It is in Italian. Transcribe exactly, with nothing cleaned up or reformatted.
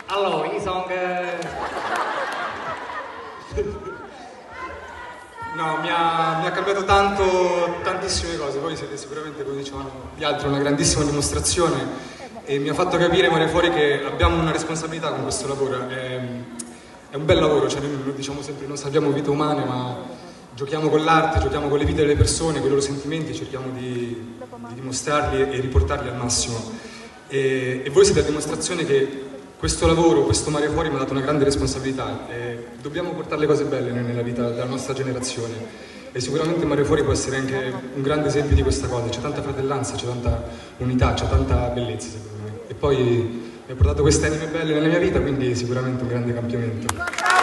Allora, io sono che... No, mi ha, mi ha cambiato tanto, tantissime cose. Voi siete sicuramente, come dicevano gli altri, una grandissima dimostrazione e mi ha fatto capire, Maria Fuori, che abbiamo una responsabilità con questo lavoro. È, è un bel lavoro, cioè noi diciamo sempre non salviamo vite umane, ma giochiamo con l'arte, giochiamo con le vite delle persone, con i loro sentimenti, cerchiamo di, di dimostrarli e riportarli al massimo. E, e voi siete la dimostrazione che questo lavoro, questo Maria Fuori mi ha dato una grande responsabilità e dobbiamo portare le cose belle nella vita della nostra generazione e sicuramente Maria Fuori può essere anche un grande esempio di questa cosa. C'è tanta fratellanza, c'è tanta unità, c'è tanta bellezza secondo me e poi mi ha portato queste anime belle nella mia vita, quindi sicuramente un grande cambiamento.